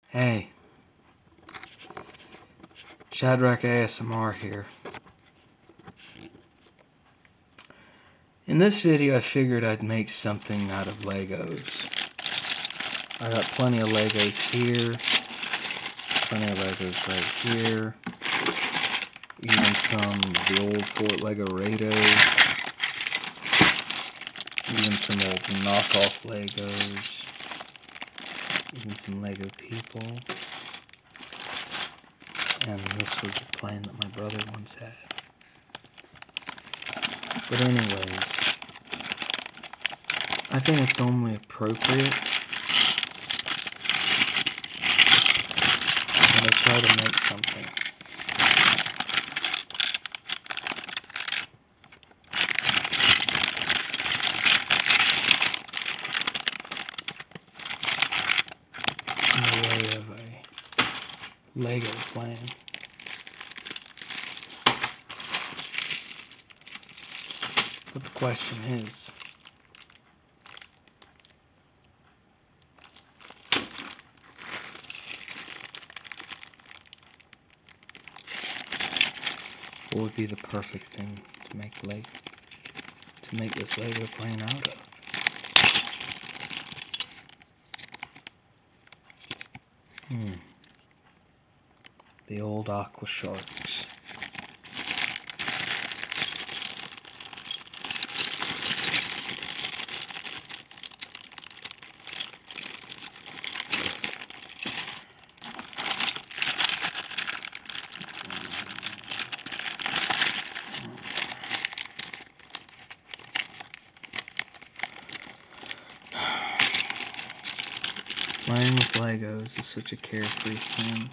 Hey, Shadrach ASMR here. In this video I figured I'd make something out of Legos. I got plenty of Legos here, plenty of Legos right here, even some of the old Fort Lego Rados, even some old knockoff Legos, even some Lego people. And this was a plane that my brother once had. But anyways, I think it's only appropriate that I try to make something. In the way of a Lego plane. But the question is, what would be the perfect thing to make this Lego plane out of? The old aqua sharks. Playing with Legos is such a carefree thing.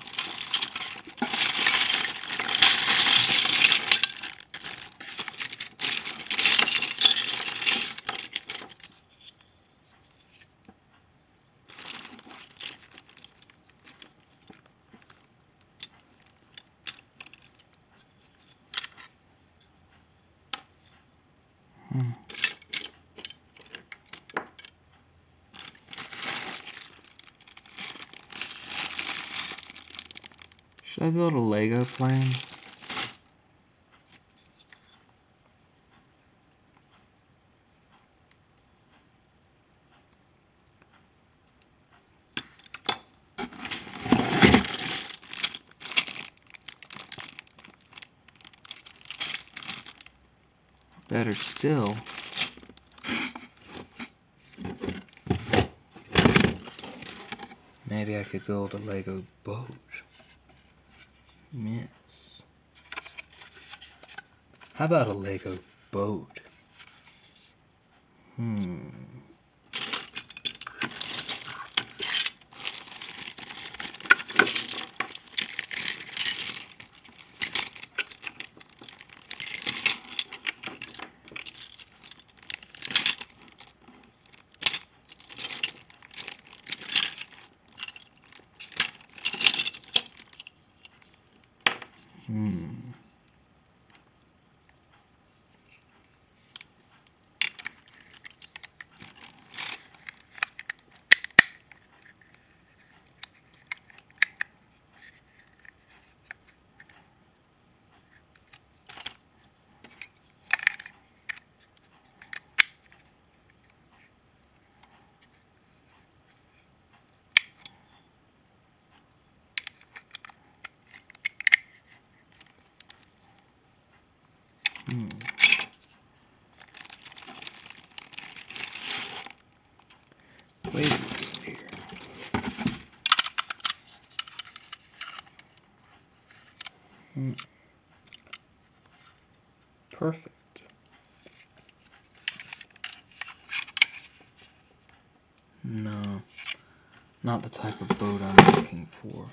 Should I build a Lego plane? Better still, maybe I could build a Lego boat. Yes. How about a Lego boat? Wait a minute here. Perfect. No, not the type of boat I'm looking for.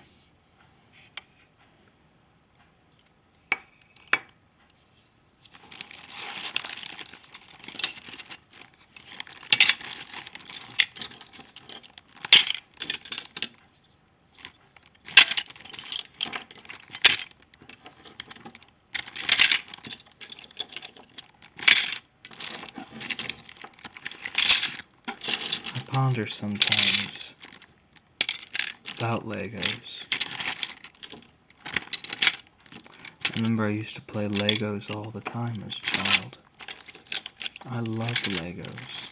I ponder sometimes without Legos. I remember I used to play Legos all the time as a child. I loved Legos.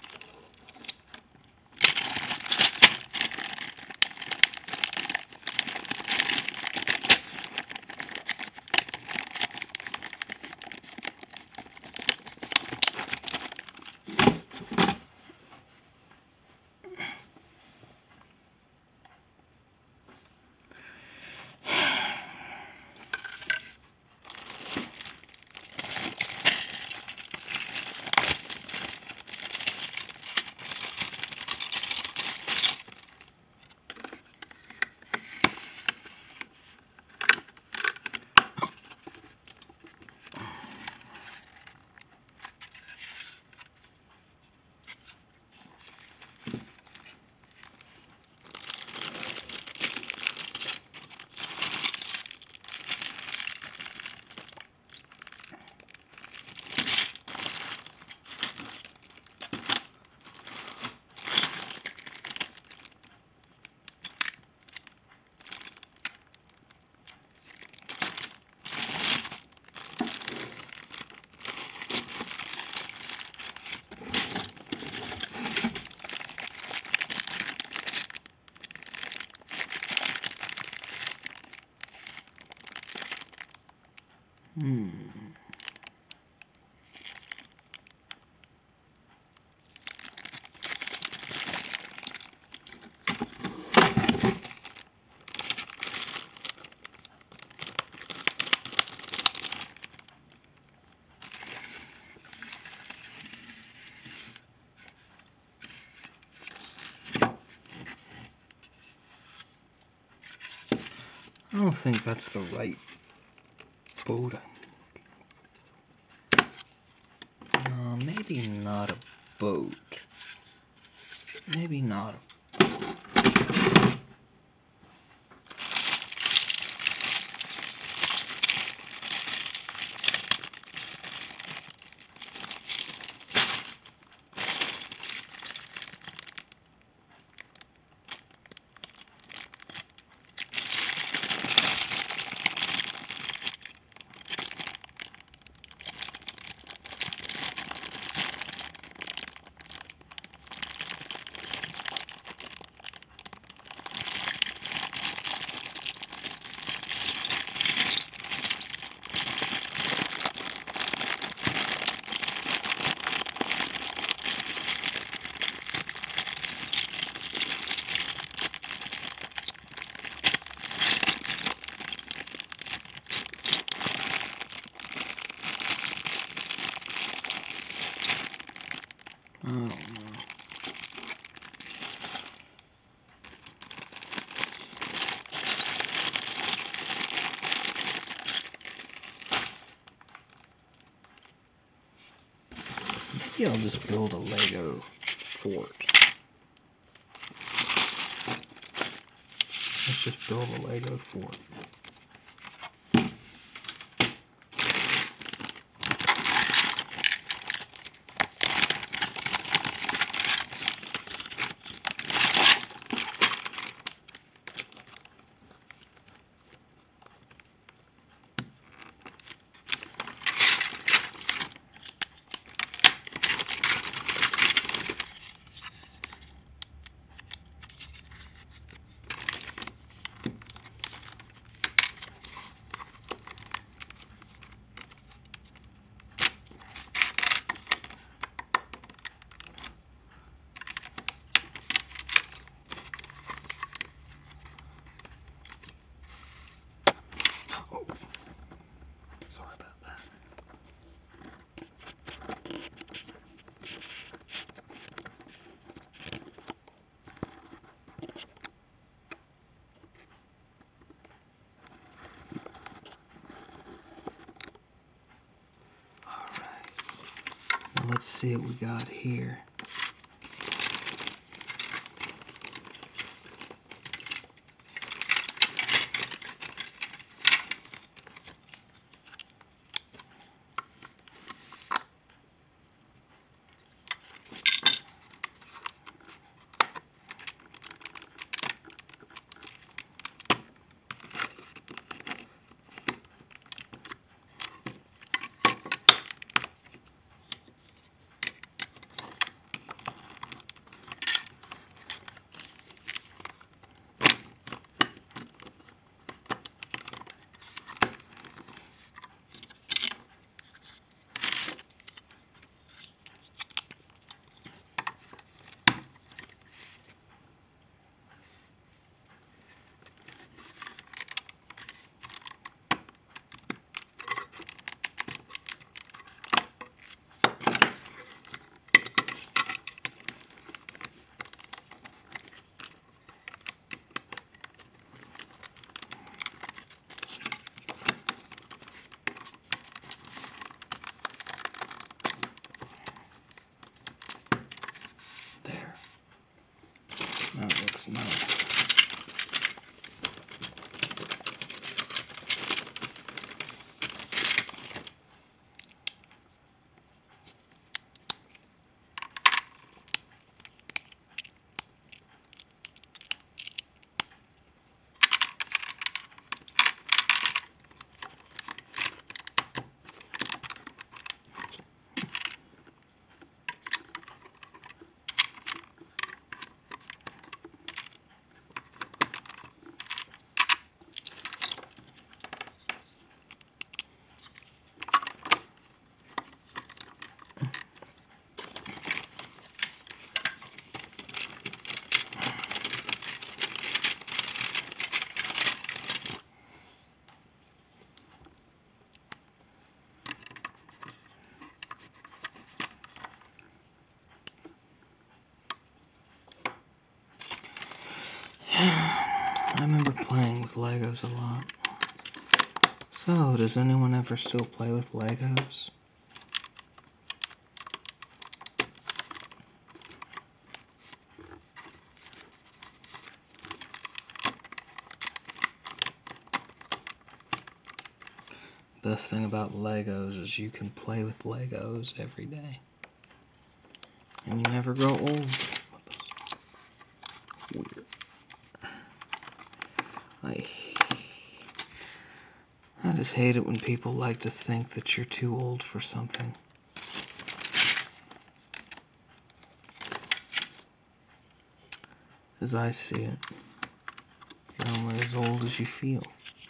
I don't think that's the right boat. Maybe not a boat. Maybe not a I don't know. Maybe I'll just build a Lego fort. Let's just build a Lego fort. Sorry about that. Alright. Now let's see what we got here. playing with Legos a lot. So, does anyone ever still play with Legos? Best thing about Legos is you can play with Legos every day. And you never grow old. Weird. I just hate it when people like to think that you're too old for something. As I see it, you're only as old as you feel.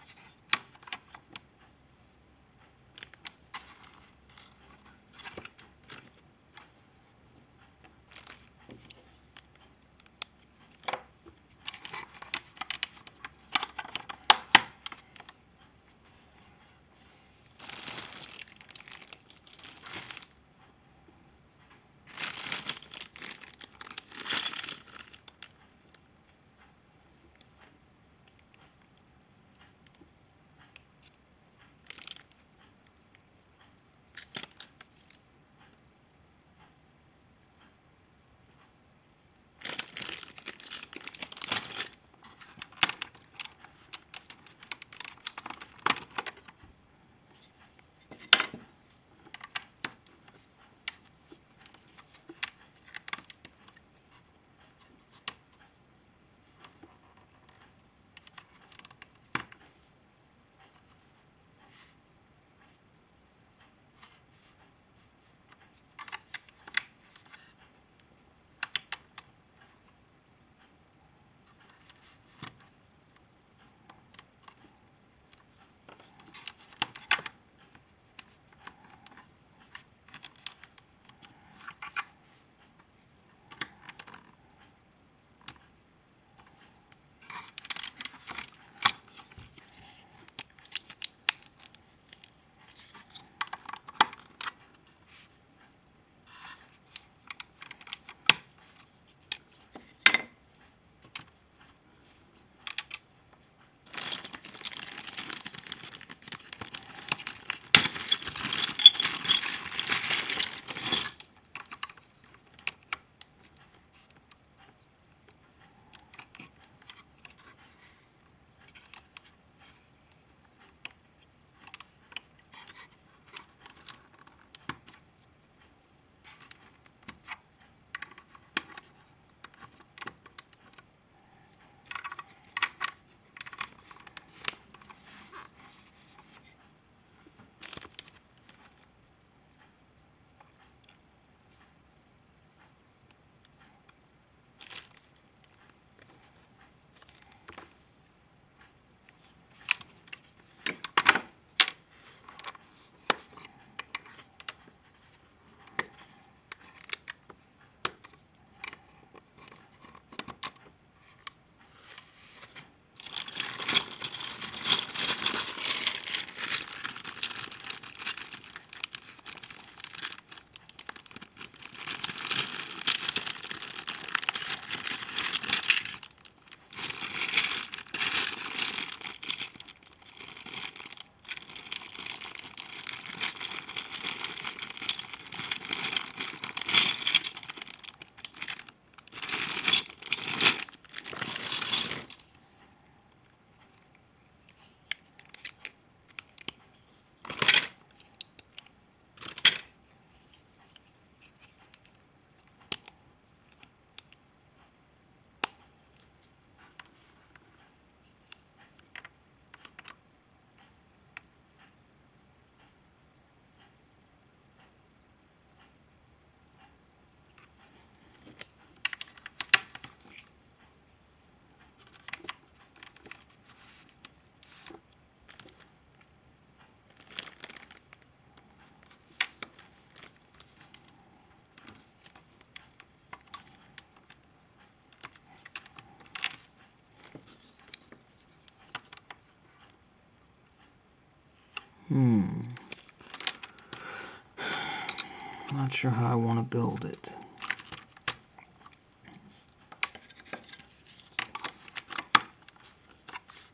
Not sure how I want to build it.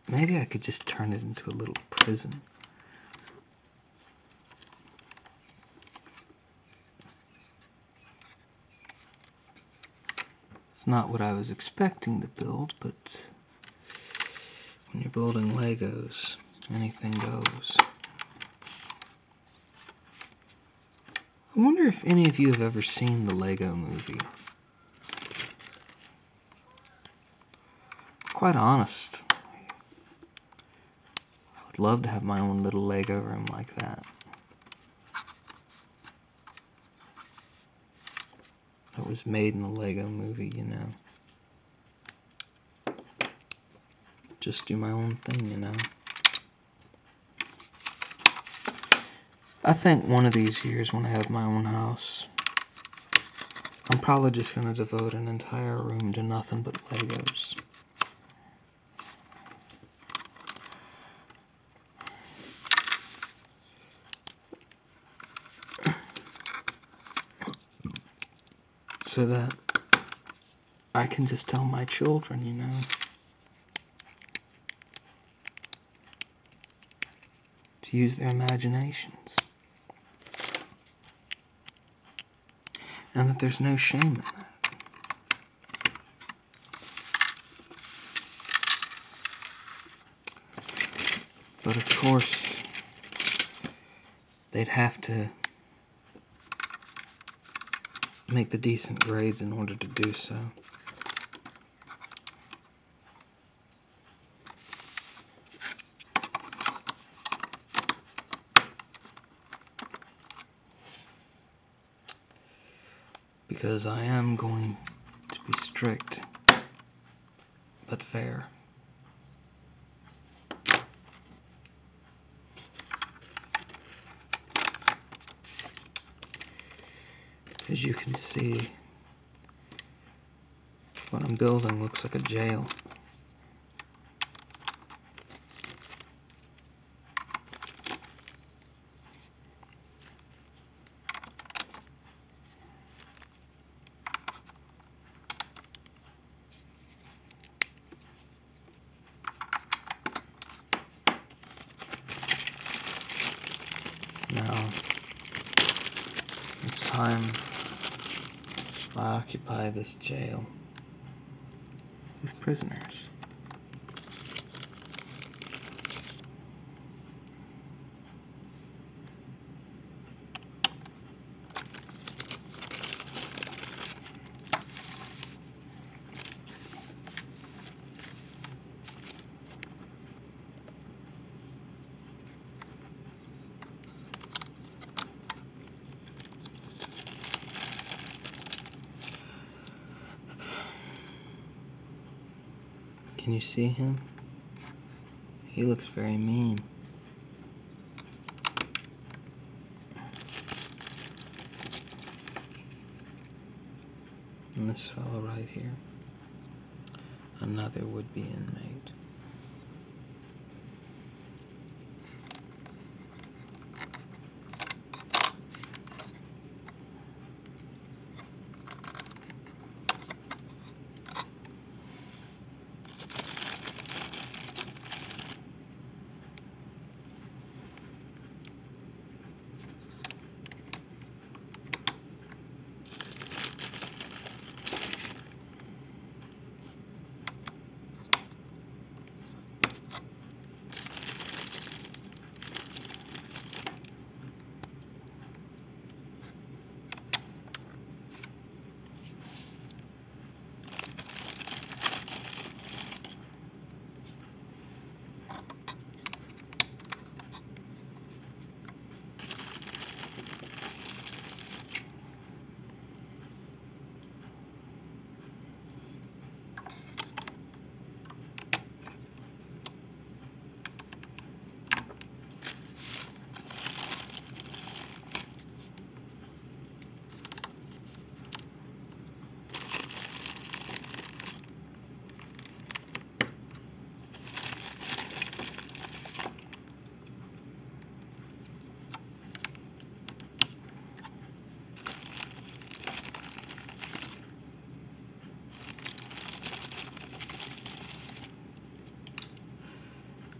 Maybe I could just turn it into a little prison. It's not what I was expecting to build, but when you're building Legos, anything goes. I wonder if any of you have ever seen the Lego Movie. Quite honest, I would love to have my own little Lego room like that. It was made in the Lego Movie, you know. Just do my own thing, you know. I think one of these years when I have my own house, I'm probably just going to devote an entire room to nothing but Legos. So that I can just tell my children, you know, to use their imaginations. And that there's no shame in that. But of course, they'd have to make the decent grades in order to do so. Because I am going to be strict, but fair. As you can see, what I'm building looks like a jail. Now, it's time I occupy this jail with prisoners. Can you see him? He looks very mean. And this fellow right here, another would-be inmate.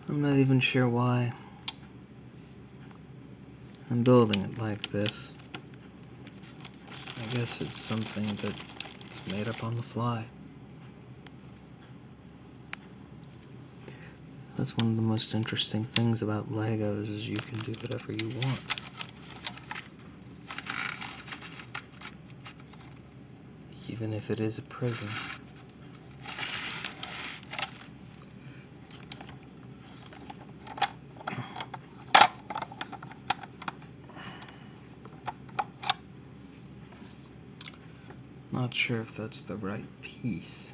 I'm not even sure why I'm building it like this. I guess it's something that's made up on the fly. That's one of the most interesting things about Legos, is you can do whatever you want. Even if it is a prison. Not sure if that's the right piece.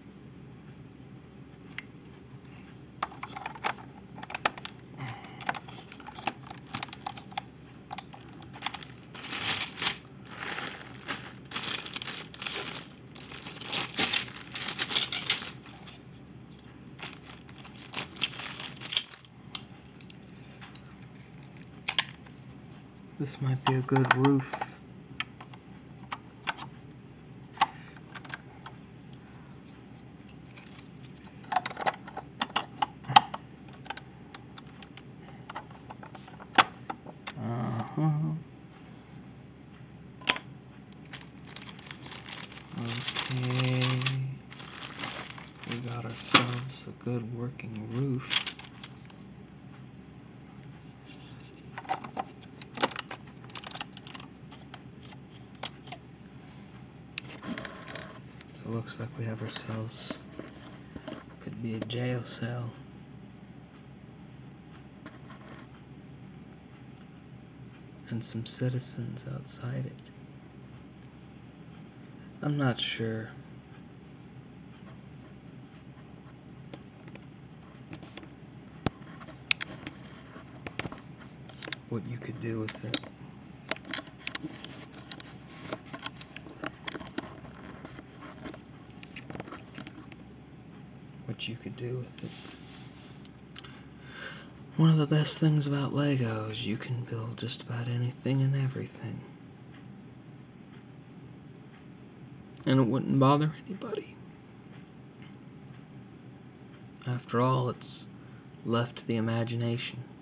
This might be a good roof. Okay. We got ourselves a good working roof. So it looks like we have ourselves, could be a jail cell. And some citizens outside it. I'm not sure. What you could do with it. What you could do with it. One of the best things about Lego is you can build just about anything and everything. And it wouldn't bother anybody. After all, it's left to the imagination.